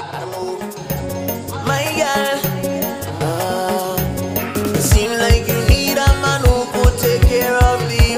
My girl, seem like you need a man who could take care of the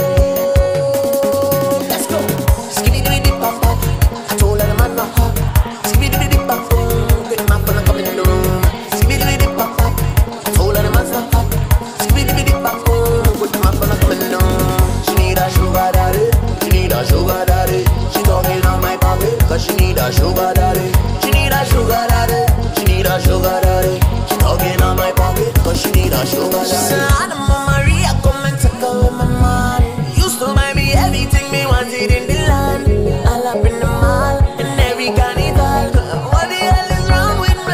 home. Let's go. Skibidi dip pop pop. I told her the man not hot. Skibidi dip pop pop. Get my phone and come in the room. Skibidi dip pop pop. I told her the man's not hot. Skibidi dip pop pop. Get my phone and come in the room. She need a sugar daddy. She need a sugar daddy. She talking on my pocket 'cause she need a sugar daddy. She need a sugar daddy. She need a sugar daddy. She talking on my pocket 'cause she need a sugar daddy. She said, Anna Maria, come and take away my man. Used to buy me everything me wanted in the land. All up in the mall and every carnival. What the hell is wrong with me?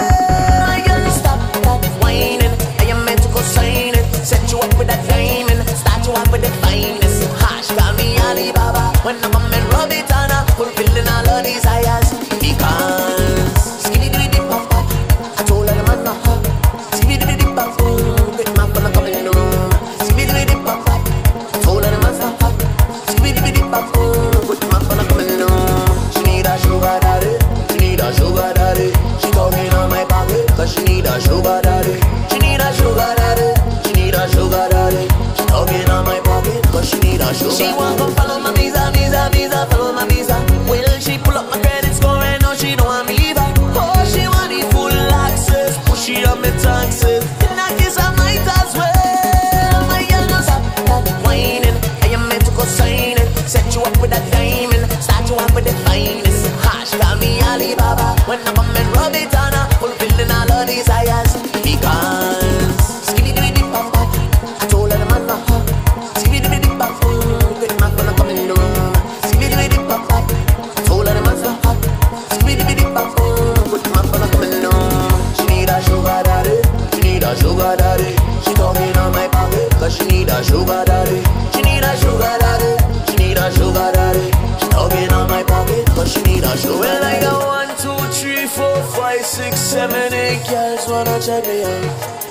My girl, stop that whining. I am meant to go sign it. Set you up with that diamond. Start you up with the finest. Hash, call me Alibaba. When I come and rub it on her, fulfilling all her desires. Because skibidi dip pop pop. I told her the man not hot. Skibidi dip pop pop. Get my phone and come in the room. Skibidi dip pop pop. I told her the man's not hot. Skibidi dip pop pop. Get my phone and come in the room. She need a sugar daddy. She need a sugar daddy. She talking on my pocket 'cause she need a sugar daddy. She need a sugar daddy. She need a sugar daddy. She talking on my pocket 'cause she need a sugar daddy. She want come follow my visa, follow my visa. Well, she pull up my credit score and now she don't want me leave her. Oh, she want the full access, push it up my taxes. In that case, I might as well. My girl, no stop that whining. I am meant to go sign it. Set you up with that diamond. Start you up with the finest. Hash, call me Alibaba. When I come and rub it on her, fulfilling all her desires. Because skibidi dip pop pop. I told her the man not hot. Skibidi dip pop pop. Get my phone and come in the room. Skibidi dip pop pop. I told her the man's not hot. Skibidi dip pop pop. Get my phone and come in the room. She need a sugar daddy. She need a sugar daddy. She talking on my pocket 'cause she need a sugar daddy. She need a sugar daddy. She need a sugar daddy. She talking on my pocket 'cause she need a sugar daddy. Well, I got 1, 2, 3, 4, 5, 6, 7, 8 girls wanna check me out.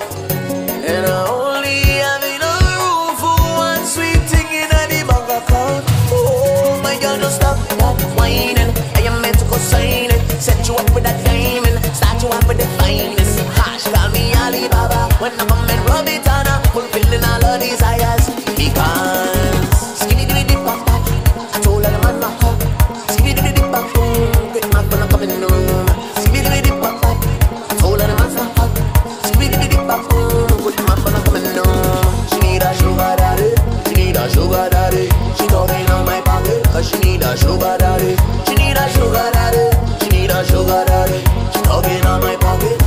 And I only have enough room for one sweet thing in the bank account. Oh, my girl, don't stop that whining. I am meant to go sign it. Set you up with that diamond. Start you up with the finest. Hash, call me Alibaba. When I come and rub it on her, fulfilling all her desires. Because skibidi dip pop pop. I told her the man not hot. Skibidi dip pop pop. Get my phone and come in the room. Skibidi dip pop pop. I told her the man's not hot. Skibidi dip pop pop. Get my phone and come in the room. She need a sugar daddy. She need a sugar daddy. She talking on my pocket 'cause she need a sugar daddy. She need a sugar daddy. She need a sugar daddy. She talking on my pocket